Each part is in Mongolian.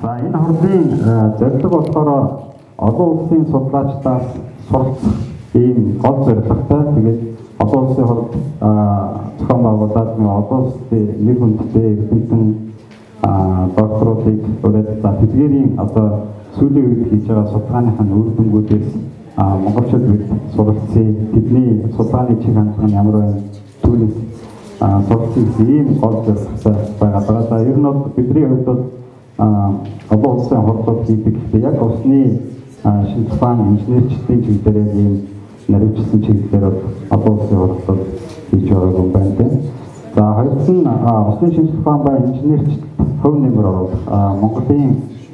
За энэ хорлын зорилго болохоор олон улсын судлаачдаас суралцах ийм гол зорилготой. Тэгээд олон улсын хорд зохион байгуулалт олон улсын нэр хүндтэй эрдэмтэн докторуудыг урьдчилан тэдгээрийн одоо сүүлийн үед хийж байгаа судалгааныхаа үр дүнгуудээс монголчууд суралцсан тэдний судалгааны чиг хандлага нь ямар байна түүнээс суралцсан ийм гол зорилготой байгаа. За ер нь бол бидний хувьд бол олон улсын хордлууд хийдэг яг усны шинж ухааны инженерчлэлийн чиглэлээр ийм наривчлсан чиглэлээр олон улсын хордлууд хийж байгаа юм байна тийм. За хоёрт нь усны шинж ухаан ба инженерчлэл хөв нэмэр оруулах Монголын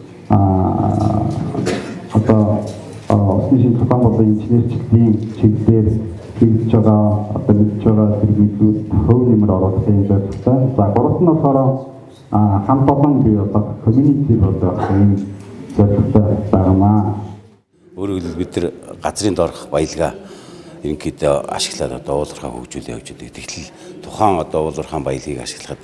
одоо усны шинж ухаан болон инженерчлэлийн чиглэлээр хийж байгаа одоо мэдж байгаа хэрэглүүд хөв нэмэр оруулахын зорилготой. За гуравт нь болохоор хамт олон бий болох community болох юм зорилготой байгаамаа. Өөрөөр хэлбэл бид нар газрын доорх баялгаа ерөнхийдөө ашиглаад одоо уулуурхаа хөгжүүлээ явж байгаа. Тэгтэл тухайн одоо уулуурхаан баялагийг ашиглахад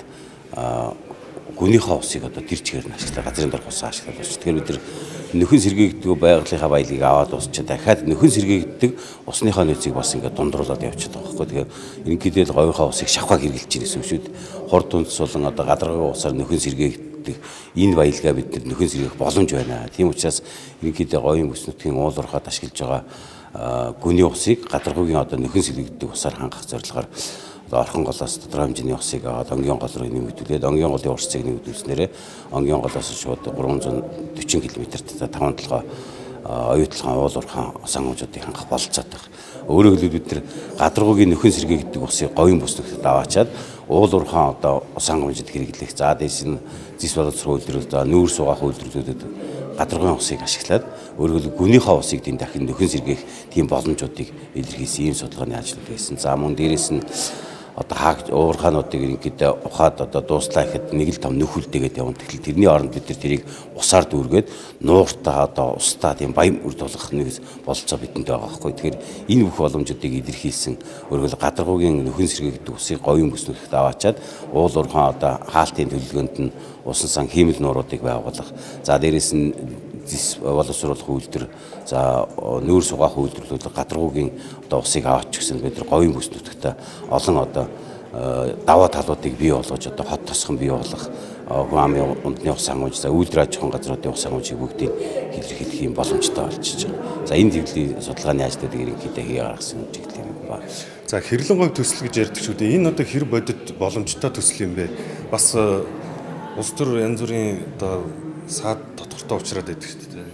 гүнийхээ усыг одоо тэр чигээр нь ашиглаад газрын доорх усаа ашиглаад байна. Тэгэхээр бид нар нөхөн сэргээгддэг байгалийнхаа баялагийг аваад усчаа дахиад нөхөн сэргээгддэг усныхаа нөөцийг бас ингээд дундруулад явчихад байгаа байхгүй. Тэгэхээр ерөнхийдөө говийнхаа усыг шавхаг хэрглэж ирсэн шүү дээ. Хурд түнс болон одоо гадаргын усаар нөхөн сэргээгддэг энэ баялгаа бид нар нөхөн сэргээх боломж байна. Тийм учраас ерөнхийдөө говийн бүс нутгийн уулуурхаад ашиглаж байгаа гүний усыг гадаргуугийн одоо нөхөн сэргээгддэг усаар хангах зорилгоор орхон голоос тодорхой хэмжээний усыг аваад онгийн гол руу нэмэгдүүлээд онгийн голын урсцыг нэмэгдүүлснээр онгийн голоос шууд 340 км-т 5-7 оюутлахын уулуурхаан сангуужуудыг хангах бололцоод байна. Өөрөөр хэлбэл бид нар гадаргуугийн нөхөн сэргээгддэг усыг говийн бүс нутагт аваачаад уулуурхаан одоо сангуужид хэрэглэх. За дээш нь зис боловсрол үйлдвэрлэлд нүүр сугаах үйлдвэрлэлүүдэд гадаргуугийн усыг ашиглаад өөрөөр гүнийхээ усыг тийм дахин нөхөн сэргээх тийм боломжуудыг илэрхийлсэн ийм судалгааны ажлууд байсан. За мөн дээрэс нь одоо уурхаануудыг ерөнхийдөө ухаад одоо дууслаа гэхэд нэг л том нөхөлдөөгээд явна. Тэгэхээр тэрний оронд бид нар тэрийг усаар дүүргээд нууртаа одоо устаа тийм баян үр дуулах нэг бололцоо бидэнд байгаа байхгүй. Тэгэхээр энэ бүх боломжуудыг илэрхийлсэн өөрөөр гадаргуугийн нөхөн сэргээгддэг усыг говийн бүс нутагт аваачаад уулуурхаан одоо хаалтын төлөвлөгөөнд нь усан сан хиймэл нууруудыг байгуулах. За дээрэс нь зис боловсруулах үйлдвэр, за нүүр сугаах үйлдвэрлэлүүд гадаргуугийн одоо усыг аваач гэсэн бид нар говийн бүс нутагт олон одоо даваа талуудыг бий болгож одоо хот тосгон бий болгох хүн амын унтны ус сангууж, за үйлдвэр аж ахуйн газруудын ус сангуужийг бүгдийг илэрхийлэх юм боломжтой болчихж байгаа. За энэ чиглэлийн судалгааны ажлуудыг ерөнхийдөө хий гаргасан чиглэл юм байна. За хэрлэн говь төсөл гэж ярьдаг шүү дээ. Энэ одоо хэр бодит боломжтой төсөл юм бэ? Бас улс төр янз бүрийн одоо саад тодорхойтой уучраад байдаг шүү дээ.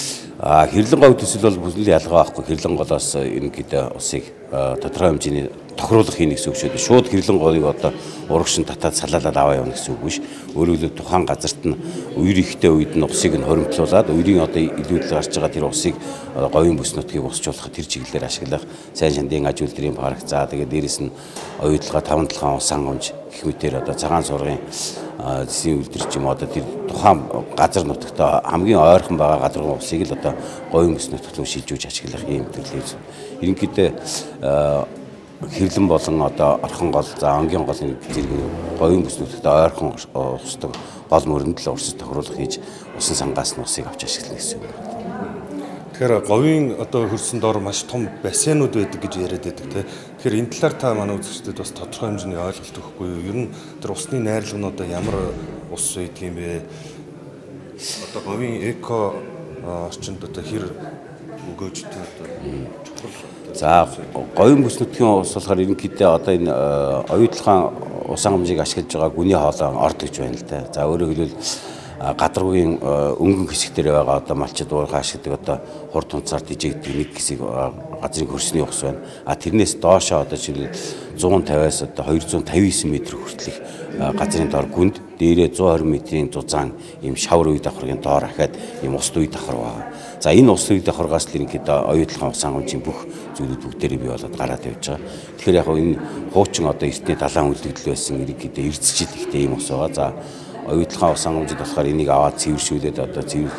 Хэрлэн говь төсөл бол бүлээн ялгаа байхгүй. Хэрлэн голоос ерөнхийдөө усыг тодорхой хэмжээний тохируулах хийнэ гэсэн үг шүү дээ. Шууд хэрлэн говийг одоо урагшин татаад салаалаад аваа явна гэсэн үг биш. Өөрөөр хэлбэл тухайн газарт нь үер ихтэй үед нь усыг нь хоримтлуулад үерийн одоо илүүдэл гарч байгаа тэр усыг говийн бүс нутгийг усчлуулах тэр чиглэлээр ашиглах. Сайн шандын аж үйлдвэрийн парк, за тэгээд дээрэс нь оюутлага 5-7 ус сангамж гэх мэтээр одоо цагаан сургын зэсийн үйлдвэр ч юм одоо тэр тухайн газар нутагт хамгийн ойрхон байгаа гадаргын усыг л одоо говийн бүс нутагт шилжүүлж ашиглах ийм төрлөө. Ерөнхийдөө хэрлэн болон одоо орхон гол, за онгийн голын зэрэг говийн бүс нутагт ойрхон усдаг гол мөрөндөл урсаж тохируулах хийж усан сангаас нь усыг авч ашиглана гэсэн үг. Тэгэхээр говийн одоо хөрсөн доор маш том бассейнууд байдаг гэж яриад байдаг тийм. Тэгэхээр энэ талаар та манай үзэгчдэд бас тодорхой хэмжээний ойлголт өгөхгүй юу? Ер нь тэр усны найрлагнуудаа ямар ус байдаг юм бэ? Одоо говийн эко орчинд одоо хэр өгөөжтэй одоо чухал. За говийн бүс нутгийн ус болохоор ерөнхийдөө одоо энэ оюутлахын ус хангамжийг ашиглаж байгаа гүний хоолой орд гэж байна л да. За өөрөөр хэлбэл гадаргуугийн өнгөн хэсэг дээр байгаа одоо малчид уурхай ашигладаг одоо хурд тунцаар дижигддэг нэг хэсэг газрын хөрсний ус байна. Тэрнээс доошоо одоо жишээл 150-аас одоо 259 м хүртэлх газрын доор гүнд дээрээ 120 м-ийн зузаан ийм шавар үе давхаргын доор ахаад ийм ус үе давхар байгаа. За энэ ус үе давхаргаас л ерөнхийдөө оюутлахын ус хангамжийн бүх зүйлүүд бүгдээрээ бий болоод гараад явж байгаа. Тэгэхээр яг энэ хуучин одоо эртний далайн үлдэгдэл байсан ерөнхийдөө эрдэсчил ихтэй ийм ус байгаа. За оюутлахын ус хангамжид болохоор энийг аваад цэвэршүүлээд одоо цэвэр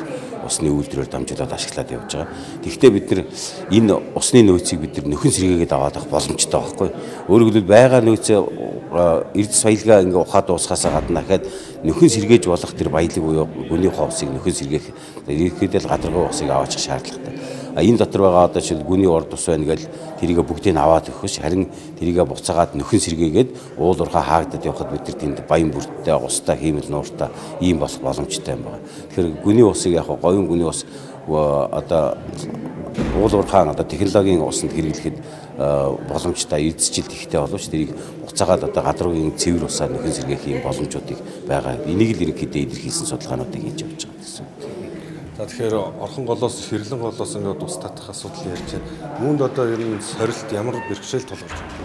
усны үйлдвэрээр дамжуулаад ашиглаад явж байгаа. Тэгэхдээ бид нар энэ усны нөөцийг бид нар нөхөн сэргээгээд аваад авах боломжтой байхгүй. Өөрөөр хэлбэл байгаа нөөцөө эрдэс баялгаа ингээ ухаад дуусахаас гадна дахиад нөхөн сэргээж болох тэр баялаг буюу гүний ховсыг нөхөн сэргээх ерөнхийдөө гадаргуу усыг аваачих шаардлагатай. Энэ дотор байгаа одоо жишээл гүний урд ус байна гэж тэрийг бүгдийг аваад өгөхөш харин тэрийг буцаагаад нөхөн сэргээгээд уул уурхаа хаагдаад явхад бид нар тэнд баян бүрттэй устай хиймэл нууртай ийм болох боломжтой юм байна. Тэгэхээр гүний усыг яг говийн гүний ус одоо уул уурхаан одоо технологийн усанд хэрэглэхэд боломжтой эзжил ихтэй боловч тэрийг буцаагаад одоо гадаргуугийн цэвэр усаар нөхөн сэргээх ийм боломжуудыг байгаа. Энийг л ерөнхийдөө илэрхийлсэн судалгаануудыг хийж явж байгаа гэсэн. За тэгэхээр орхон голоос хэрлэн голоос ингээд ус татах асуудал ярьж байна. Үүнд одоо ер нь сорилт ямар бэрхшээл тулгарч байна?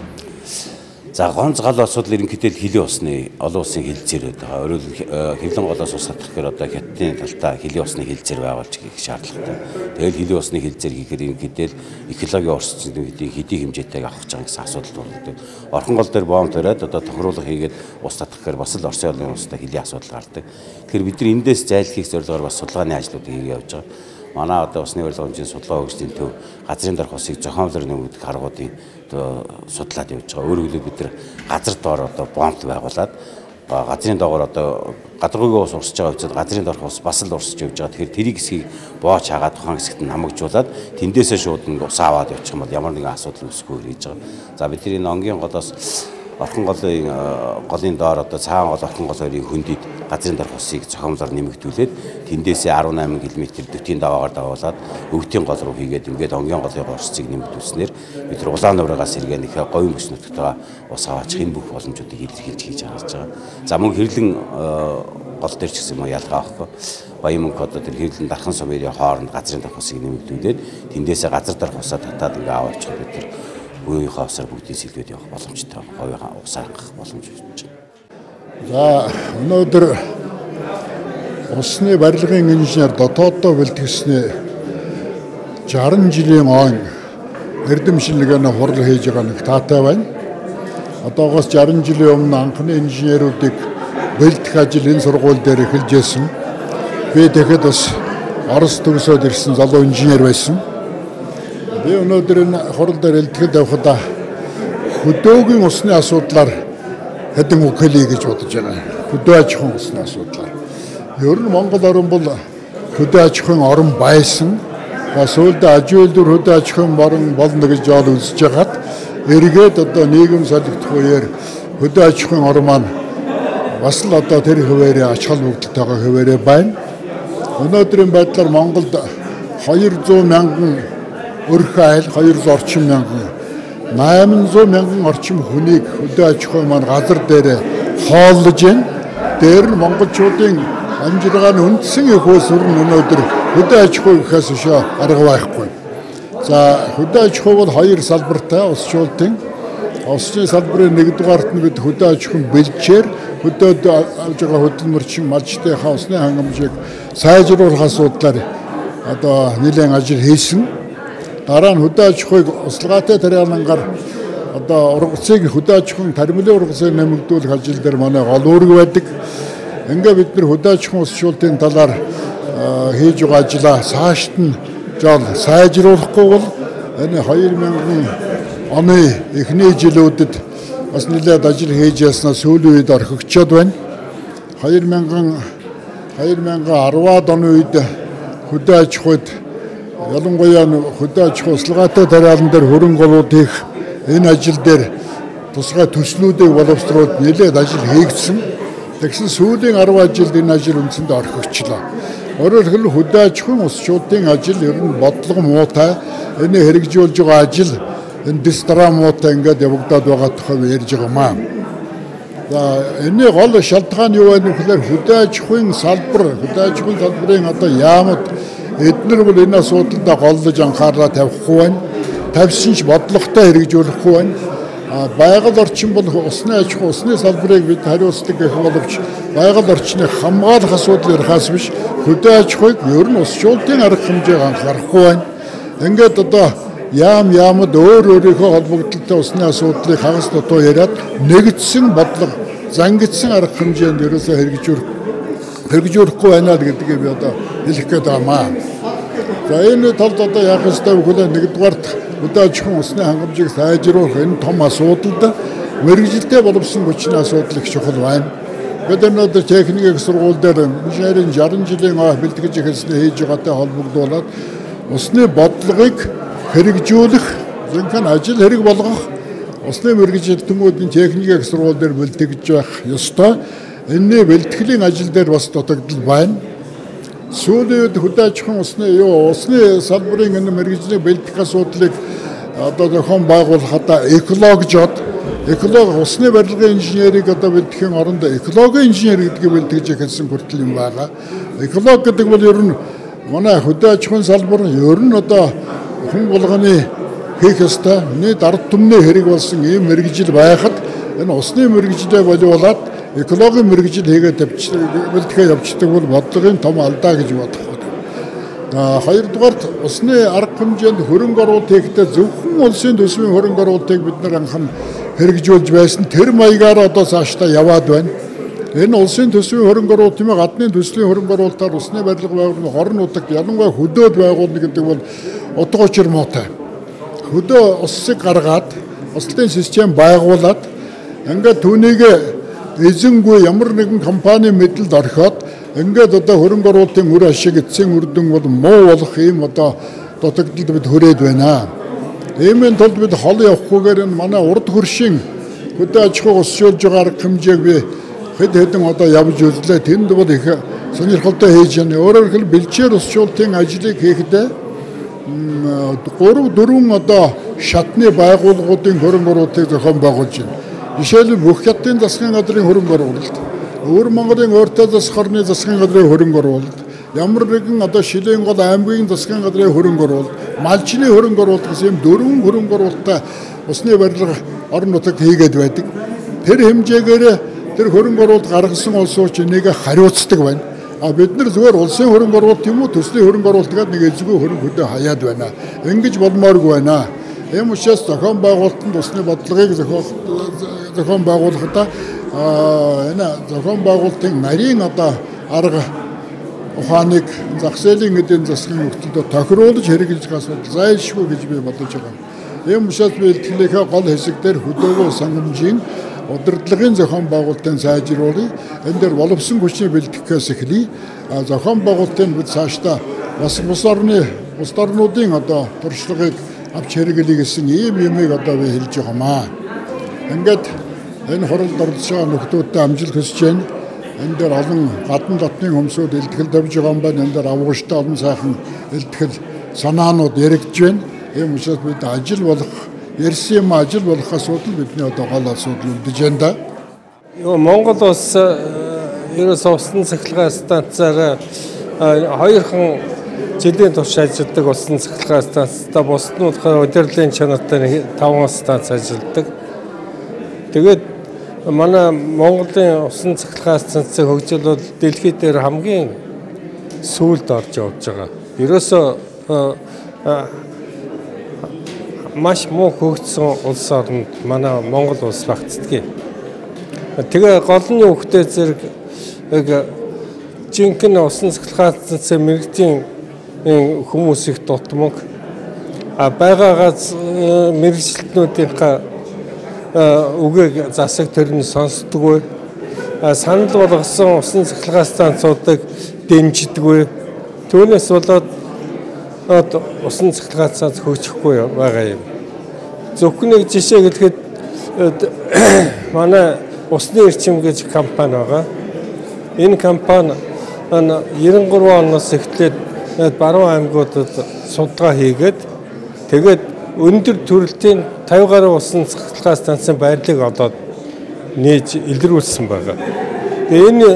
За гонц гал асуудал ерөнхийдөө хилийн усны олон улсын хилцээр байгаа. Өөрөөр хэрлэн голоос ус татах гэхээр одоо хятадын талтаа хилийн усны хилцээр байгуулж хийх шаардлагатай. Тэгэл хилийн усны хилцээр хийхээр ерөнхийдөө экологийн орчны хэдийн хэмжээтэйг авах гэж байгаа асуудал тулгардаг. Орхон гол дээр бомб тавиад одоо тохируулга хийгээд ус татах гэхээр бас л Оросын улсын устай хилийн асуудал гардаг. Тэгэхээр бид нар эндээс зайлсхийх зорилгоор бас судалгааны ажлуудыг хийж явж байгаа. Манай одоо усны барилгын хэмжээний судалгаа хөгжлийн төв газрын дарах усыг зохиомжлоор нэмэгдэх аргуудыг одоо судлаад явж байгаа. Өөрөөр хэлбэл бид нар газар доор одоо бомб байгуулад газрын доогоор одоо гадаргуугийн ус урсж байгаа учраас газрын доорх ус бас л урсж явж байгаа. Тэгэхээр тэрийг хэсгийг боож хагаад тухайн хэсэгт нь намагжуулаад тэндээсээ шууд нэг ус аваад явчих юм бол ямар нэгэн асуудал үүсэхгүй хийж байгаа. За бид энэ онгийн голоос орхон голын доор одоо цаан гол орхон голын хөндөд газрын дарах усыг зохиомжлоор нэмэгдүүлээд тэндээсээ 18 км дөтийн даваагаар давуулаад өвтийн гол руу хийгээд ингээд онгийн голын орцыг нэмэгдүүлснээр бид нар улаан нуурагаас сэргээ нэхэ говийн бүс нутгатаа ус аваачих энэ бүх боломжуудыг илэрхийлж хийж байгаа. За мөн хэрлэн гол дээр ч гэсэн ялгаа авахгүй. Баян мөнгө одоо тэр хэрлэн дархан сумын хооронд газрын дарах усыг нэмэгдүүлээд тэндээсээ газар дарах усаа татаад ингээд аваачих бид нар өөрийнхөө усаар бүгдийг сэлбэд явах боломжтой. Говийн усаар хангах боломж үүсэж байна. За өнөөдөр усны барилгын инженер дотооддоо бэлтгэсний 60 жилийн он эрдэм шинжилгээний хурал хийж байгаа нэг таатай байна. Одоогоос 60 жилийн өмнө анхны инженеруудыг бэлтгэх ажил энэ сургууль дээр эхэлж байсан. Би тэгэхэд бас Орос төгсөөд ирсэн залуу инженер байсан. Би өнөөдөр энэ хурал дээр элтгэхэд явхад хөдөөгийн усны асуудлаар хэдэн үг хэлье гэж бодож байгаа. Хөдөө аж ахуйн усны асуудлаар. Ер нь Монгол орн бол хөдөө аж ахуйн орн байсан. Бас сүүлдээ аж үйлдвэр хөдөө аж ахуйн орн болно гэж жол үзэж хагаад эргээд одоо нийгэм солигдох үеэр хөдөө аж ахуйн орн маань бас л одоо тэр хөвээрээ ач холбогдолтойгоо хөвээрээ байна. Өнөөдрийн байдлаар Монголд 200 мянган өрх айл 200 орчим мянган 800 мянган орчим хүнийг хөдөө аж ахуйн маань газар дээр хооллож байна. Дээр нь монголчуудын амжиргааны үндсэн их усүр нь өнөөдөр хөдөө аж ахуй гэхээс биш арга байхгүй. За хөдөө аж ахуй бол хоёр салбартай усчлалтын усны салбарын нэгдүгээрт нь бид хөдөө аж ахуйн бэлчээр хөдөөд авж байгаа хөдөлмөрчин малчтынхаа усны хангамжийг сайжруулах асуудлаар одоо нэлээд ажил хийсэн. Дараа нь хөдөө аж ахуйг услогаатай тариалангаар одоо ургацыг хөдөө аж ахуйн тармилын ургацыг нэмэгдүүлэх ажил дээр манай гол үүрэг байдаг. Ингээ бид нар хөдөө аж ахуйн усчлалтын талаар хийж байгаа ажлаа цаашд нь жол сайжруулахгүй бол энэ 2000 оны эхний жилүүдэд бас нэлээд ажил хийж яснаа сүүлийн үед орхигчод байна. 2010-ад оны үед хөдөө аж ахуйд ялангуяа хөдөө аж ахуй услогаатай тариалан дээр хөрөнгө оруулалт хийх энэ ажил дээр тусгай төслүүдийг боловсруулж нэлээд ажил хийгдсэн. Тэгсэн сүүлийн 10 жилд энэ ажил үндсэндээ орхигчлаа. Өөрөөр хэлбэл хөдөө аж ахуйн усчуудын ажил ер нь бодлого муутай. Энийг хэрэгжүүлж байгаа ажил энэ дистрамуутай ингээд явагдаад байгаа тухай ярьж байгаа маа. За энэ гол шалтгаан юу вэ гэхээр хөдөө аж ахуйн салбарын одоо яамд эдгээр бол энэ асуудалд голлож анхаарлаа тавихгүй байна. Тавьсан ч бодлоготой хэрэгжүүлэхгүй байна. Байгаль орчин бол усны аж ахуй, усны салбарыг бид хариуцдаг гэх боловч байгаль орчныг хамгаалах асуудал ярихаас биш хөдөө аж ахуйг ер нь усчлалтын арга хэмжээг анхаарахгүй байна. Ингээд одоо яамд өөрийнхөө холбогдлолтой усны асуудлыг хагас дутуу яриад нэгдсэн бодлого, зангидсан арга хэмжээнд ерөөсөө хэрэгжүүлэх хэрэгжүүлэхгүй байна гэдгийг би одоо хэлэх гээд байгаамаа. За энэ талд одоо яг хэвээр хөлөө нэгдүгээрт өдөө аж ахуйн усны хангамжийг сайжруулах энэ том асуудалд мэргэжилтэй боловсон хүчний асуудал их чухал байна. Бид өнөөдөр техникийн сургууль дээр инженерийн 60 жилийн бэлтгэж эхэлснээр хийж байгаатай холбогдуулаад усны бодлогыг хэрэгжүүлэх, зөвхөн ажил хэрэг болгох усны мэргэжилтнүүдийн техникийн сургууль дээр бэлтгэж байх ёстой. Энэний бэлтгэлийн ажил дээр бас дутагдал байна. Сүүлийн үед хөдөө аж ахуйн усны салбарын энэ мэргэжлийн бэлтгэх асуудлыг одоо зохион байгуулахад экологи усны барилгын инженерийг одоо бэлтгэхийн оронд экологийн инженер гэдгийг бэлтгэж эхэлсэн хүртэл юм байгаа. Экологи гэдэг бол ер нь манай хөдөө аж ахуйн салбар ер нь одоо хүн болгоны хийх ёстой нийт ард түмний хэрэг болсон ийм мэргэжил байхад энэ усны мэргэжлээ болиулаад экологийн мэргэжил хийгээд бэлтгэж явчихдаг бол бодлогын том алдаа гэж бодох байна. Хоёрдугаарт усны арга хэмжээнд хөрөнгө оруулалт хийхдээ зөвхөн улсын төсвийн хөрөнгө оруулалтыг бид нар анхан хэрэгжүүлж байсан тэр маягаар одоо цаашдаа яваад байна. Энэ улсын төсвийн хөрөнгө оруулалт юм гадны төсвийн хөрөнгө оруулалтаар усны барилга байгуулах хорон нутагт ялангуяа хөдөөд байгуулна гэдэг бол утга учир муутай. Хөдөө усыг гаргаад услын систем байгуулад ингээд түүнийг эзэнгүй ямар нэгэн компани мэдлэлд орхиод ингээд одоо хөрөнгө оруулалтын үр ашиг эцсийн үр дүн бол муу болох ийм одоо дутагдалд бид хүрээд байна. Иймийн тулд бид хол явахгүйгээр энэ манай урд хөршийн хөдөө аж ахуй усшуулж байгаа арга хэмжээг би хэд хэдэн одоо явж үзлээ. Тэнд бол их сонирхолтой хийж байна. Өөрөөр хэлбэл бэлчээр усшуултын ажлыг хийхдээ 3-4 одоо шатны байгууллагуудын хөрөнгө оруулалтыг зохион байгуулж байна. Жишээлбэл бүх хятадын засгийн газрын хөрөнгө оруулалт, Өвөр Монголын өөртөө засах орны засгийн газрын хөрөнгө оруулалт, ямар нэгэн одоо Шилийн гол аймгийн засгийн газрын хөрөнгө оруулалт, малчны хөрөнгө оруулалт гэсэн ийм 4 хөрөнгө оруулалттай усны барилга орон нутагт хийгээд байдаг. Тэр хэмжээгээр тэр хөрөнгө оруулалт гаргасан улсууч энийг хариуцдаг байна. Бид нар зүгээр улсын хөрөнгө оруулалт юм уу төслийн хөрөнгө оруулалт гэдэг нэг эзгүй хөрөнгө хөдөө хаяад байна. Ингэж болмооргүй байна. Ийм учраас зохион байгуулалтанд усны бодлогыг зохион байгуулахдаа энэ зохион байгуулалтын нарийн одоо арга ухааныг зах зээлийн эдийн засгийн нөхцөлд тохируулж хэрэгжих асуудал зайлшгүй гэж би бодож байгаа. Ийм учраас би илтгэлийнхээ гол хэсэг дээр хөдөөгөө сангамжийн удирдлагын зохион байгуулалтын сайжруулах, энэ дээр боловсон хүчний бэлтгэхээс эхлэе. Зохион байгуулалтын бид цаашдаа бас бус орнуудын одоо туршлагыг авч хэрэглэе гэсэн ийм юмыг одоо би хэлж байгаамаа. Ингээд энэ хуралд оролцож байгаа нөхдүүдтэй амжилт хүсэж байна. Энэ дээр олон гадна дотны хүмүүсүүд илтгэл тавьж байгаа юм байна. Энэ дээр авгууштай олон сайхан илтгэл санаанууд яригдж байна. Ийм учраас бид ажил болох ярьсан юм ажил болох асуудал бидний одоо гол асуудал үлдэж байна да. Монгол улс ерөөсөө усны цахилгаан станцаар хоёрхан жилийн турш ажилладаг усан цахилгаан станцтай бусдынхаа удирдлагын чанартай 5 станц ажилладаг. Тэгээд манай Монголын усан цахилгаан станцын хөгжил бол дэлхийд дээр хамгийн сүүлд орж явж байгаа. Ерөөсөө маш муу хөгжсөн улс оронд манай Монгол улс багтдаг. Тэгээ гол нь хөвгтэй зэрэг жинхэнэ усан цахилгаан станцын мэргэжлийн хүмүүс их дутмаг. Байгаагаас мэргэжилтнүүдийнхээ үгийг засаг төрн сонсдоггүй. Санал болгосон усан цахилгаан станцуудыг дэмждэггүй. Түүнээс болоод усан цахилгаан станц хөгжихгүй байгаа юм. Зөвхөн нэг жишээ гэхэд манай усны эрчим гэж компани байгаа. Энэ компани 93 оноос эхлээд баруун аймагуудад судалгаа хийгээд тэгээд өндөр төрөлтийн 50 гаруй усан цахилгаан станцын байрлалыг одоо нээж илрүүлсэн байгаа. Тэгээ энэ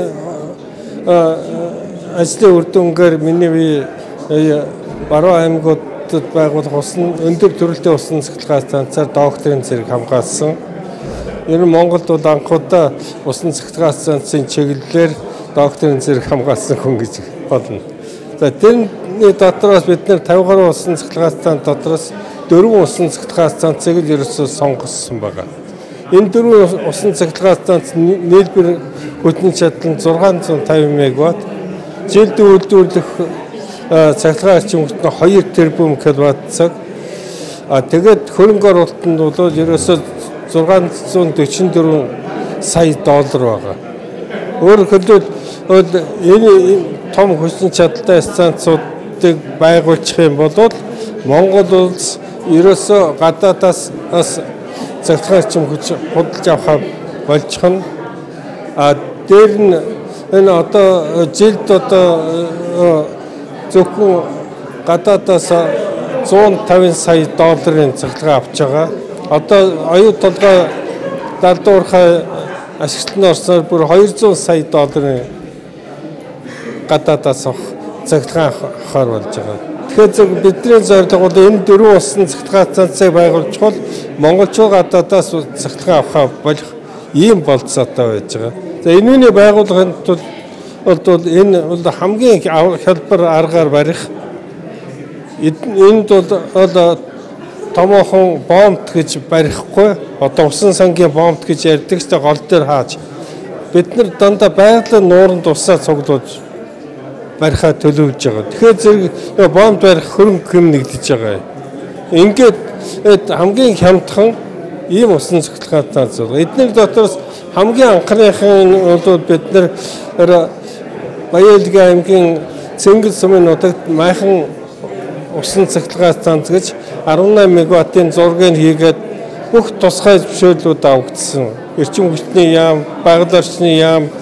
ажлын үр дүнгээр миний баруун аймагуудад байгуулах өндөр төрөлтийн усан цахилгаан станцаар докторийн зэрэг хамгаалсан. Энэ Монголд бол анхудаа усан цахилгаан станцын чиглэлээр докторийн зэрэг хамгаалсан хүн гэж болно. За тэрний дотроос бид нэр 50 гаруй усан цахилгаан станц дотроос 4 усан цахилгаан станцыг л ерөөсөө сонгосон байгаа. Энэ дөрвөн усан цахилгаан станц нийлбэр хүчин чадал нь 650 мегаватт. Жилд үйлдвэрлэх цахилгаан арчин хэмжээ 2 тэрбум киловатт-цаг. Тэгээд хөрөнгө оруулалтанд бол ерөөсөө 644 сая доллар байгаа. Өөрөөр хэлбэл энэ том хүчин чадалтай станцуудыг байгуулчих юм бол Монгол улс ерөөсөө гадаадаас цахилгаан арчин хүч худалдаж авах болчих нь. Дээр нь энэ одоо жилд одоо зөвхөн гадаадаас 150 сая долларын цахилгаан авч байгаа. Одоо оюу толгой далдуурхай ашиглалтанд орсноор бүр 200 сая долларын гадаадаас авах цахилгаан авахар болж байгаа. Тэгэхээр бидний зорилго бол энэ дөрвөн усан цахилгаан станцыг байгуулж бол монголчууд гадаадаас цахилгаан авах болох ийм болцоотой байж байгаа. За энэний байгууллагын тулд бол энэ бол хамгийн хялбар аргаар барих. Энд бол томоохон бомбт гэж барихгүй. Одоо усан сангийн бомбт гэж ярьдаг ч гол дээр хааж. Бид нар дандаа байгалийн нууранд усаа цуглуулж барихаа төлөвлөж байгаа. Тэгэхээр зэрэг бомб барих хөрөнгө хэм нэгдэж байгаа. Ингээд хамгийн хямдхан ийм усан цахилгаан станц байна. Эдгээр дотроос хамгийн анхныхын бол бид нар Баялгийн аймгийн Цэнгэл сумын нутагт майхан усан цахилгаан станц гэж 18 мегаваттын зургийг хийгээд бүх тусгай зөвшөөрлүүд авагдсан. Эрчим хүчний яам, байгаль орчны яам,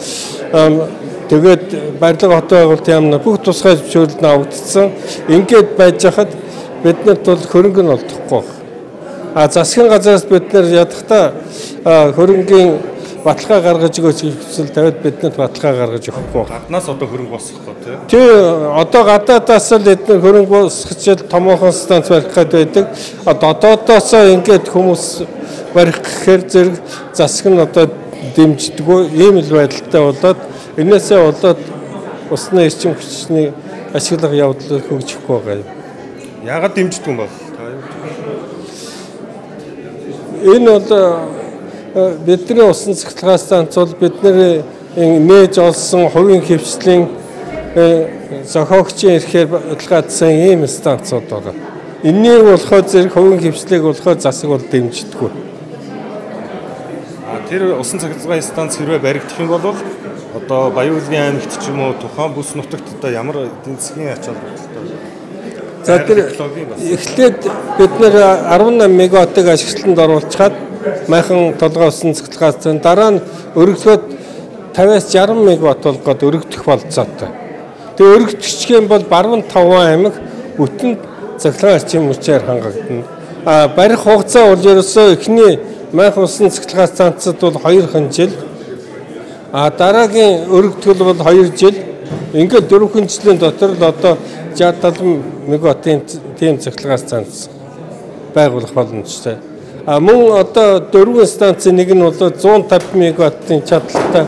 тэгээд барилга хот байгуулалтын яам бүх тусгай зөвшөөрлөд нь авагдсан. Ингээд байж хахад биднэрт бол хөрөнгө нь олдохгүй байна. Засгийн газраас бид нар ядахта хөрөнгийн баталгаа гаргаж өгөөч гэсэн тавиад биднэрт баталгаа гаргаж өгөхгүй байна. Гаднаас одоо хөрөнгө босгохгүй тий. Тий, одоо гадаадаас л эдгээр хөрөнгө босгож томоохон станц барих гэдэг байдаг. Дотоодоос ингээд хүмүүс барих гэхээр зэрэг засаг нь одоо дэмждэггүй ийм л байдалтай болоод энээсээ болоод усны эрчим хүчний ашиглах явдал хөгжихгүй байгаа юм. Яагаад дэмждэг юм бэ? Энэ бол бидний усан цахилгаан станц бол бидний нээж олсон хувийн хвшлийн зохиогчийн эрхээр баталгаажсан ийм станцууд байна. Энэнийг болохоор зэрэг хувийн хвшлийг болохоор засаг бол дэмждэггүй. Тэр усан цахилгаан станц хэрвээ баригдах юм бол одоо Баяуулгийн аймагт ч юм уу тухайн бүс нутагт одоо ямар эдийн засгийн ач холбогдолтой. За тэр эхлээд бид нэр 18 мегаваттыг ашиглалтанд оруулчихад майхан толгой усан цахилгаан станц дараа нь өргөлгөөд 50-аас 60 мегаватт болгоод өргөдөх болцоотой. Тэгээ өргөдчих юм бол баруун 5 аймаг бүтэн цахилгаан арчин хүчээр хангагдана. Барих хугацаа бол ерөөсөө эхний майхан усан цахилгаан станцад бол 2 жил. Дараагийн өргөдгөл бол 2 жил. Ингээд 4 жилийн дотор л одоо 60-70 мегаваттын тийм цахилгаан станц байгуулах боломжтой. Мөн одоо 4 станцын нэг нь бол 150 мегаваттын чадалтай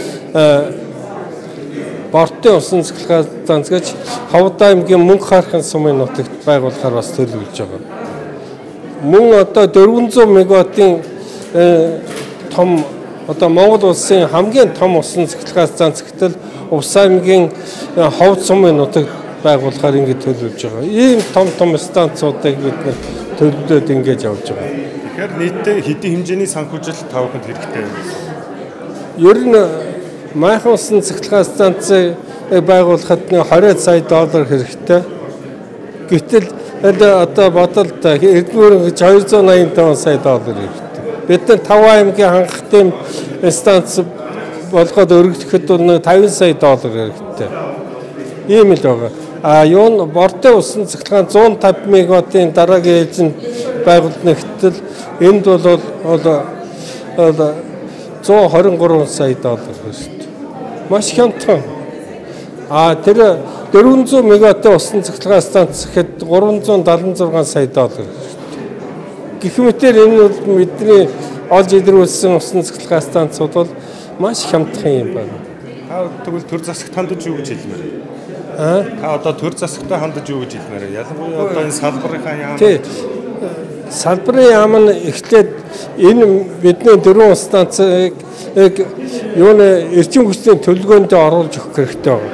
бортын усан цахилгаан станц гэж Ховд аймгийн Мөнх хархан сумын нутагт байгуулахаар бас төлөвлөж байгаа. Мөн одоо 400 мегаваттын том одоо Монгол улсын хамгийн том усан цахилгаан станц гэтэл Увс аймгийн Ховд сумын нутагт байгуулахаар ингэж төлөвлөж байгаа. Ийм том станцуудыг бид төлөвлөд ингэж явж байгаа. Тэгэхээр нийтдээ хэдийн хэмжээний санхүүжил тавханд хэрэгтэй юм. Ер нь майхан усан цахилгаан станцыг байгуулахад 20 сая доллар хэрэгтэй. Гэтэл одоо бодолд эдгээр гэж 285 сая доллар хэрэгтэй. Бид нар 5 аймгийн хангах тийм станц болгоод өргөдөхэд 50 сая доллар хэрэгтэй. Ийм л байгаа. Юун бортын усан цахилгаан 150 мегаваттын дараагийн ээлжинд байгуулна гэтэл энд бол 123 сая доллар шүү. Маш хямдхан. Тэр 400 мегаваттын усан цахилгаан станц гэхэд 376 сая доллар шүү. Гэх мэтээр энэ бол бидний олж илрүүлсэн усан цахилгаан станцууд бол маш хямдхан юм байна. Тэгвэл төр засагт хандаж юу гэж хэлмээр? Та одоо төр засагтай хандаж юу гэж хэлмээр? Ялангуяа одоо энэ салбарынхаа яам салбарын яам нь эхлээд энэ бидний 4 станцыг юуны эрчим хүчний төлөвлөгөөнд оруулж өгөх хэрэгтэй байна.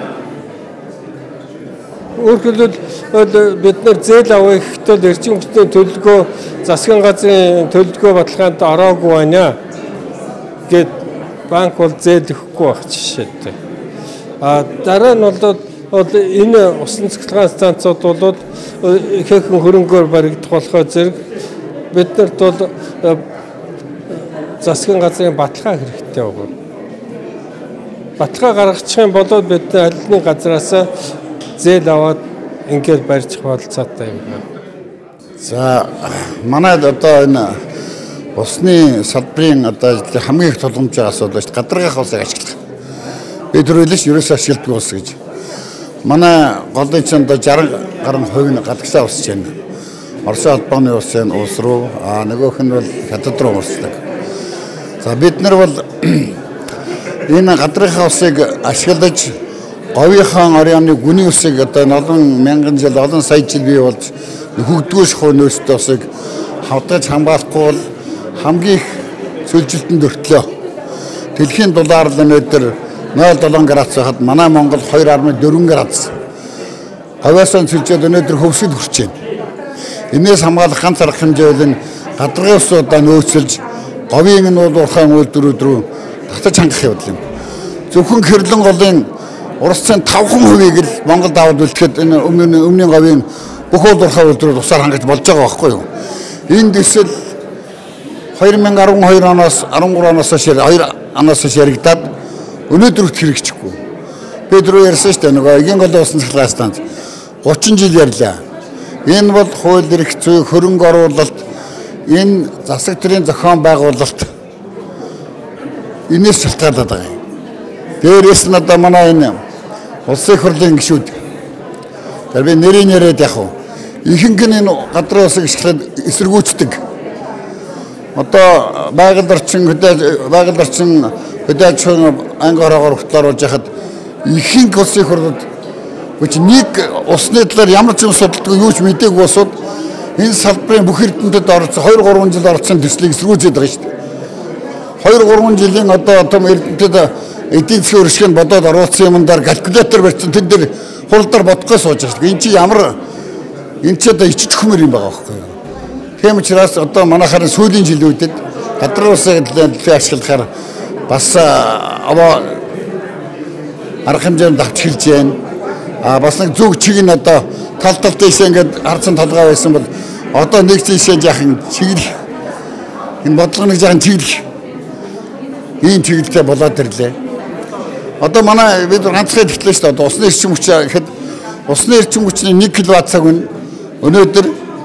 Өөрөлдөл бид нар зээл авах гэтэл эрчим хүчний төлөвлөгөө засгийн газрын төлөвлөгөө баталгаанд ороогүй байна гэд банк бол зээл өгөхгүй байх жишээтэй. Дараа нь бол энэ усан цэцлэгийн станцууд бол ихээхэн хөрөнгөөр баригдах болохоо зэрэг биднэрт бол засгийн газрын баталгаа хэрэгтэй байна. Баталгаа гаргачих юм бол бид аль газраас зээл аваад ингээд барьчих болцоотой юм байна. За манайд одоо энэ усны салбарын одоо хамгийн их тулгамж байгаа асуудал шүү дээ. Гадаргах усыг ашиглах. Бид түрүүлж ерөөсөө ашигладаг ус гэж. Манай голын чинь одоо 60 гаруй хувь нь гадагшаа усч байна. Оросын албаны ус энэ улс руу нөгөөх нь бол хятад руу урсдаг. За бид нар бол энэ гадаргах усыг ашиглаж говийнхаа оройны гүний усыг одоо олон мянган жил олон сая жил бий болж хөгдгөөш хөнөөстэй усыг хавдаж хамгаалахгүй бол хамгийн их цөлжилтөнд өртлөө. Дэлхийн дулаар л өнөөдөр 0.7 градус байхад манай Монгол 2.4 градус. Хавьяасан цөлжөөд өнөөдөр хөвсөд хүрч байна. Энээс хамгаалах ганц арга хэмжээ бол энэ гадаргын усуудаа нөөцлж говийн нь уулуурхайн үйлдвэрүүд рүү татаж хангах явдал юм. Зөвхөн Хэрлэн голын урсцын 5% л Монголд аваад үлдэхэд энэ өмнөний говийн бүх уулуурхайн үйлдвэрүүд усаар хангаж болж байгаа байхгүй юу? Энэ дэсэл 2012 оноос 13 оноос хойш 2 оноос хойш яригдаад өнөөдөр хэрэгжихгүй. Бид рүү ярьсан шүү дээ нөгөө эгийн голын усан цэцлэгийн станц 30 жил ярьлаа. Энэ бол хууль эрх зүй, хөрөнгө оруулалт, энэ засаг төрийн зохион байгуулалт энэс шалтгаалаад байгаа юм. Дээрээс нь одоо манай энэ улсын их хурлын гишүүд тэр би нэрийг яриад яг уу ихэнх нь энэ гадрын усыг ашиглаад эсэргүүцдэг. Одоо байгаль орчин хөдөөж анги ороогоор хөтлөөр болж яхад ихэнх улсын их хурлууд which нэг усны талаар ямар ч юм судалдаг юу ч мэдээгүй усууд энэ салбарын бүх эрдэмтэд орсон 2-3 жил орсон төслийг эсэргүүцээд байгаа шүү дээ. 2-3 жилийн одоо том эрдэмтэд эдийн засгийн өршгийг бодоод оруулсан юмдаар калькулятор барьсан тэн дээр хуралдаар бодгоо сууж байгаа шүү дээ. Энд чи ямар энэ ч одоо ичиж хөмөр юм байгаа байхгүй юу. Тийм учраас одоо манайхаар сүүлийн жилүүдэд гадрын усыг ашиглахаар бас арга хэмжээнд авч хэлж байна. Бас нэг зүг чиг нь одоо тал дэшээ ингээд харцсан толгой байсан бол одоо нэг дэшээ жаахан чиглэх энэ бодлого нэг жаахан чиглэх ийм чиглэлтэй болоод ирлээ. Одоо манай бид ганцхан ихтлээ шүү дээ. Одоо усны эрчим хүч гэхэд усны эрчим хүчний 1 кВт-цаг өнөөдөр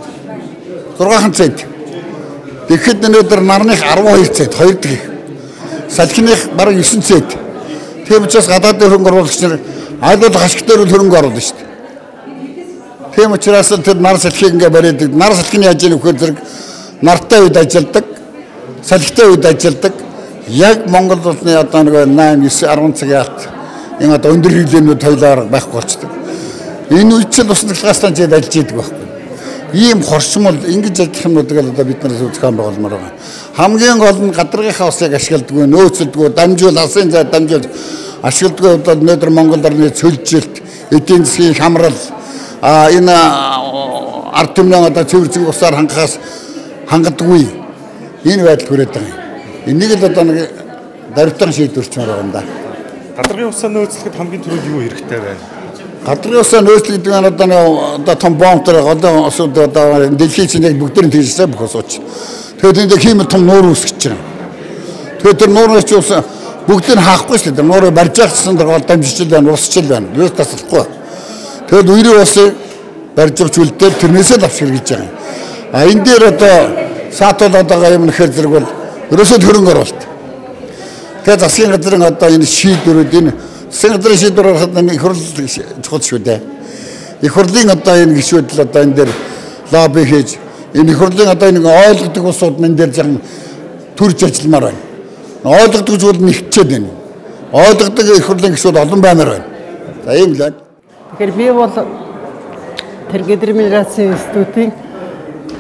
6 цент. Тэгэхэд өнөөдөр нарных 12 цент 2 дэх. Салхиных бараг 9 цент. Тийм учраас гадаадын хөрөнгө оруулагч нар айлуулах ашиг дээр хөрөнгө оруулна шүү дээ. Тийм учраас тэр нар салхийг ингээ бариад нар салхины яаж ийм вөхөр зэрэг нартай үед ажилладаг, салхитай үед ажилладаг. Яг Монгол улсны одоо нэг 8 9 10 цагийн алт энэ одоо өндөр хэрэглээнүүд тойлоор байхгүй болчдөг. Энэ үед ч усан цэцлэгийн станцууд ажиллаж идэг байхгүй. Ийм хорчмол ингэж ажиллах юмнуудыг л одоо бид нар зохион байгуулмаар байгаа. Хамгийн гол нь гадаргынхаа усыг ашигладаг, нөөцлөдөг, дамжуул алсын зай дамжуул ашигладаг удаад өнөөдөр Монгол орны цөлжилт, эдийн засгийн хамрал энэ ард түмний одоо цэвэрцэн усаар хангадаггүй энэ байдал хүрээд байгаа юм. Энийг л одоо нэг дарвтан шийдвэрчмээр байгаа юм да. Гадаргын усаа нөөцлөхөд хамгийн түрүүнд юу хэрэгтэй байна? Гадаргын усаа нөөцлөхөд одоо том бомбтер голын усууд одоо дэлхийн чинийг бүгдээр нь тэгжсэн бүх усууч. Тэгээд энэ химик том нуур үүсгэж байна. Тэгээд тэр нуурын ч ус бүгдийг нь хаахгүй шүү дээ. Нуурыг барьж байгсан гол дамжичл байна, усчл байна. Юу ч тасалхгүй. Тэгээд үерийн усыг барьж авч үлдээд тэрнээсээ л авч хэрэгж байгаа юм. Энэ дээр одоо саатууд одоо юм нэхэр зэрэг бол ерөөсөө хөрөнгө оруулалт. Тэгээд засгийн газрын одоо энэ шийдвэрүүд энэ засгийн газрын шийдвэр гаргахад их хурл чухал шүү дээ. Их хурлын одоо энэ гишүүд л одоо энэ дээр лобби хийж энэ их хурлын одоо нэг ойлгодог усууд энэ дээр жан төрж ажилламаар байна. Ойлгодог зүйл нэгчээд байна. Ойлгодог их хурлын гишүүд олон баймаар байна. За ийм л байна. Тэгэхээр би бол тэр гидроминерацийн институтын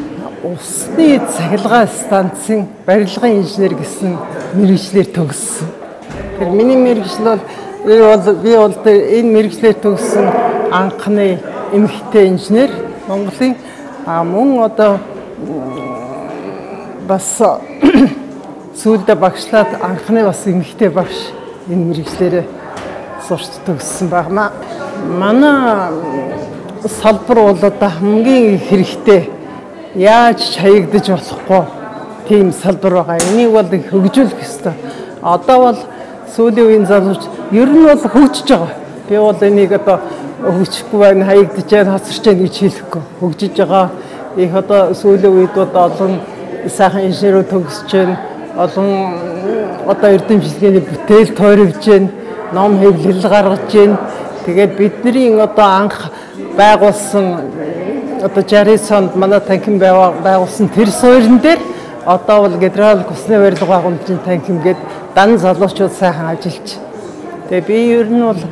усны цахилгаан станцын барилгын инженер гэсэн мэргэжлэр төгссөн. Тэр миний мэргэжил бол би бол энэ мэргэжлэр төгссөн анхны эмэгтэй инженер Монголын мөн одоо бас сүүлдээ багшлаад анхны бас эмэгтэй багш энэ мэргэжлэрээ сурч төгссөн байна. Манай салбар бол одоо хамгийн хэрэгтэй яаж хаягдаж болохгүй тийм салбар байгаа. Энийг бол хөгжүүлэх ёстой. Одоо бол сүүлийн үеийн залууч ер нь бол хөгжиж байгаа. Би бол энийг одоо хөгжихгүй байна, хаягдаж байна, хоцорч байна гэж хэлэхгүй. Хөгжиж байгаа. Их одоо сүүлийн үед олон сайхан инженерүүд төгсөж байна. Олон одоо эрдэмчлэгээний бүтээл тойрогдож байна. Ном хэвлэл гаргаж байна. Тэгээд бидний одоо анх байгуулсан одоо 60 онд манай танхим байгуулсан тэр суурин дээр одоо бол гидравлик усны барилга байгууламжийн танхим гээд дан залуучууд сайхан ажиллаж. Тэгээ би ер нь бол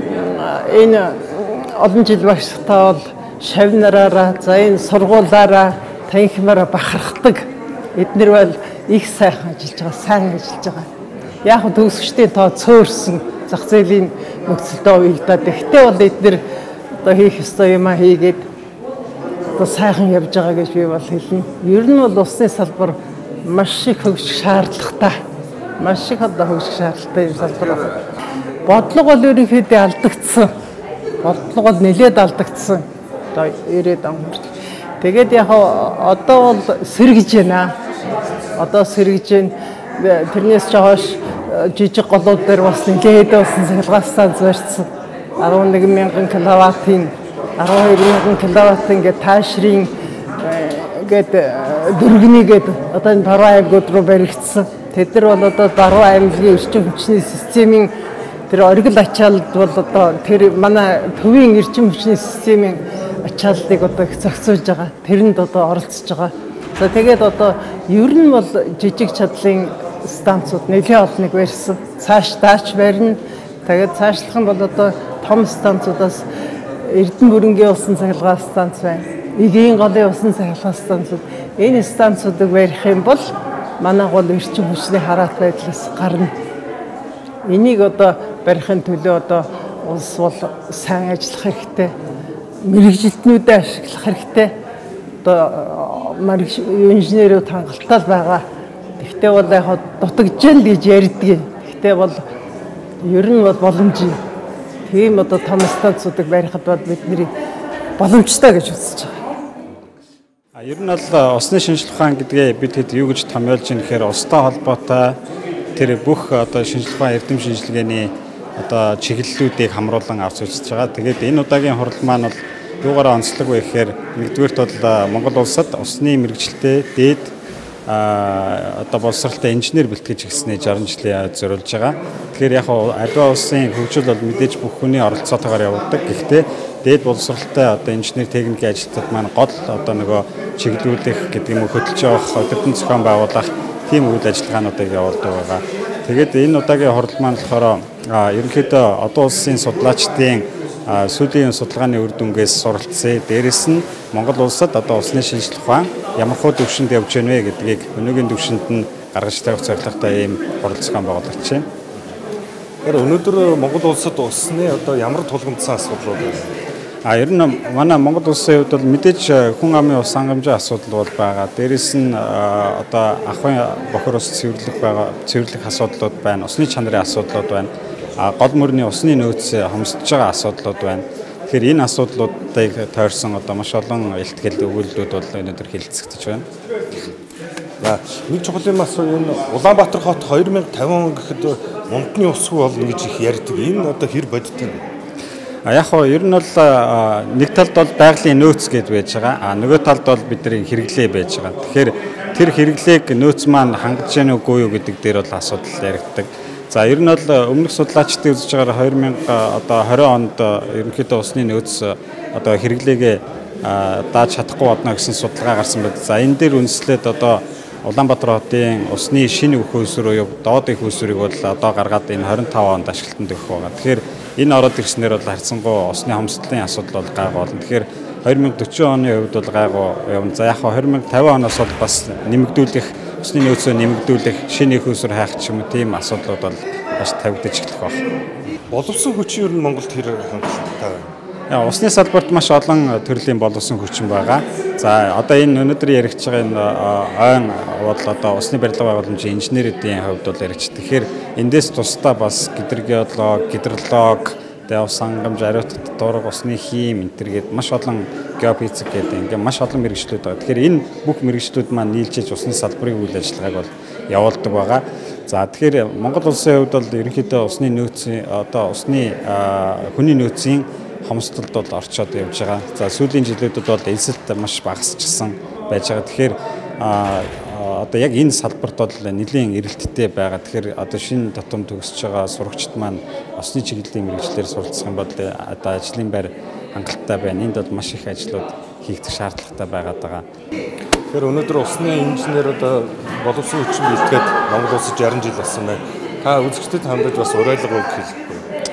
энэ олон жил багштай бол шавнараараа за энэ сургуулаараа танхимаараа бахархдаг. Эднэр бол их сайхан ажиллаж байгаа, сайн ажиллаж байгаа. Яг нь төгсөгчдийн тоо цөөрсөн зах зээлийн нөхцөлтэй уялдаад ихтэй бол эднэр одоо хийх ёстой юм хийгээд одоо сайхан явж байгаа гэж би бол хэлнэ. Ер нь бол усны салбар маш их хөгжих шаардлагатай. Маш их одоо хөгжих шаардлагатай юм салбар байна. Бодлого бол ерөнхийдөө алдагдсан. Бодлого бол нэлээд алдагдсан. Одоо 90-ад он хүртэл. Тэгээд яг одоо бол сэргэж байна. Одоо сэргэж байна. Тэрнээс ч хойш жижиг голууд дээр бас нэлээд болсон цахилгаан станц барьсан. 11,000 киловаттын 12,000 киловаттын гэ таашрын гээд дөргөнийгээд одоо энэ Баруун аймагуд руу баригдсан. Тэд нар бол одоо Баруун аймгийн эрчим хүчний системийн тэр оргил ачаалт бол одоо тэр манай төвийн эрчим хүчний системийн ачаалтыг одоо их зохицуулж байгаа. Тэрэнд одоо оролцож байгаа. За тэгээд одоо ер нь бол жижиг чадлын станцууд нэлээд олныг барьсан. Цааш барина. Тэгээд цаашлах нь бол одоо том станцуудаас Эрдэнэ бүрэнгийн усан цахилгаан станц байна. Эгийн голын усан цахилгаан станцууд. Энэ станцуудыг барих юм бол манай гол эрчим хүчний хараат байдлаас гарна. Энийг одоо барихын төлөө одоо улс бол сайн ажиллах хэрэгтэй. Мэргэжилтнүүдэд ашиглах хэрэгтэй. Одоо инженерүүд хангалттай байгаа. Гэхдээ бол яг дутагдж гэж ярьдгийг. Гэхдээ бол ер нь бол боломжтой. Тийм одоо том станцуудыг барихад бол бидний боломжтой гэж үзэж байгаа. Ер нь бол усны шинжилгээ ухаан гэдгээ бид хэд юу гэж томьёолж ийм гэхээр устай холбоотой тэр бүх одоо шинжилгээ ухаан эрдэм шинжилгээний одоо чиглэлүүдийг хамруулан авч үзэж байгаа. Тэгээд энэ удаагийн хурал маань бол юугаараа онцлог вэ гэхээр нэгдүгээрт бол Монгол улсад усны мэргэжилтэд дээд одоо боловсралтай инженер бэлтгэж гиснээ 60 жилийн зориулж байгаа. Тэгэхээр яг аливаа улсын хөгжил бол мэдээж бүх хүний оролцоотойгоор явагддаг. Гэхдээ дээд боловсралтай одоо инженер техникийн ажилтнууд маань гол одоо нөгөө чиглүүлэх гэдэг юм уу хөдөлж явах, өдөртөн зохион байгуулах тийм үйл ажиллагаануудыг явуулдаг байгаа. Тэгээд энэ удаагийн хурал маань болохоор ерөнхийдөө одоо улсын судлаачдын сүүлийн судалгааны үр дүнгээс суралцсан. Дээрэс нь Монгол улсад одоо усны шинжилгээ ухаан ямар хөө төвшөнд явж байна вэ гэдгийг өнөөгийн төвшөнд нь гаргаж тавих зорилготой ийм хурал зохион байгуулагдаж байна. Тэгэхээр өнөөдөр Монгол улсад усны одоо ямар тулгымдсан асуудлууд байна? Ер нь манай Монгол улсын хувьд бол мэдээж хүн амын ус хангамжийн асуудал бол байгаа. Дээрэс нь одоо ахуйн бохир ус цэвэрлэх асуудлууд байна. Усны чанарын асуудлууд байна. Гол мөрний усны нөөц хомсдож байгаа асуудлууд байна. Тэгэхээр энэ асуудлуудыг тойрсон одоо маш олон илтгэл өгүүлбэрүүд бол өнөөдөр хэлэлцэгдэж байна. Нэг чухал юм асуу энэ Улаанбаатар хот 2050 он гэхэд мунтны усгүй болно гэж их ярьдаг. Энэ одоо хэр бодиттой вэ? Яг нь ер нь бол нэг талд бол байгалийн нөөц гэдээ байж байгаа. Нөгөө талд бол бидний хэрэглээ байж байгаа. Тэгэхээр тэр хэрэглээг нөөц маань хангаж яах үгүй юу гэдэг дээр бол асуудал яригддаг. За ер нь бол өмнөх судлаачдын үзэж байгаагаар 2020 онд ерөнхийдөө усны нөөц одоо хэрэглээгээ дааж чадахгүй болно гэсэн судалгаа гарсан байна. За энэ дээр үндэслээд одоо Улаанбаатар хотын усны шинэ өөх хөөсрөө юу доод их хөөсрийг бол одоо гаргаад энэ 25 онд ашиглалтанд өгөх байгаа. Тэгэхээр энэ ороод ирснээр бол харьцангуй усны хомсдлын асуудал бол гайгүй болно. Тэгэхээр 2040 оны хувьд бол гайгүй явна. За яг 2050 оноос бол бас нэмэгдүүлэх, усны нөөцөө нэмэгдүүлэх, шинэ хөөсөр хайх ч юм уу тийм асуудлууд бол бас тавигдаж эхлэх баг. Боловсон хүчин ер нь Монголд хэрэг хангалттай байна. Усны салбарт маш олон төрлийн боловсон хүчин байгаа. За одоо энэ өнөөдөр яригдж байгаа энэ ойн бол одоо усны барилга байгууламжийн инженерүүдийн хувьд бол яригч. Тэгэхээр эндээс тусдаа бас гидрогеолог, гидролог, ус хангамж, ариут дурга, усны хим энтергээд маш олон геофизик гэдэг ингээм маш олон мэргэжлүүд байгаа. Тэгэхээр энэ бүх мэргэжлүүд маань нийлжиж усны салбарын үйл ажиллагааг бол явуулдаг байгаа. За тэгэхээр Монгол улсын хувьд бол ерөнхийдөө усны нөөцийн одоо усны хүний нөөцийн хомсдолд бол орчоод явж байгаа. За сүүлийн жилүүдэд бол эзэлт маш багасчихсан байж байгаа. Тэгэхээр одоо яг энэ салбарт бол нэлийн эрэлттэй байгаа. Тэгэхээр одоо шинэ татам төгсөж байгаа сурагчид маань усны чиглэлийн мэргэжлэр суралцах юм бол одоо ажлын байр хангалттай байна. Энд бол маш их ажлууд хийгдэх шаардлагатай байгаад байгаа. Тэгэхээр өнөөдөр усны инженер одоо боловсон хүчин бэлтгээд Монгол улсад 60 жил болсон байна. Та үзэгчдэд хандаж бас уриалга өгөх хэлбэр.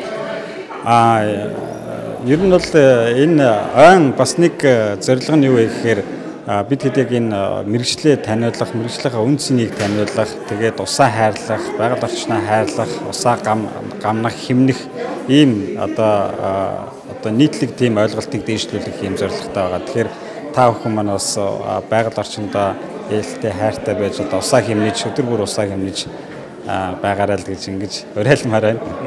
Ер нь бол энэ ойн бас нэг зорилго нь юу вэ гэхээр бид хэд яг энэ мэрэгчлээ таниулах, мэрэгжлийнхаа үн цэнийг таниулах, тэгээд усаа хайрлах, байгаль орчноо хайрлах, усаа гамнах, хэмнэх ийм одоо нийтлэг тийм ойлголтыг дээшлүүлэх ийм зорилготой байгаа. Тэгэхээр та бүхэн маань бас байгаль орчиндоо ээлтэй хайртай байж одоо усаа хэмнэж, өдөр бүр усаа хэмнэж байгаарай л гэж ингэж уриалмаар байна.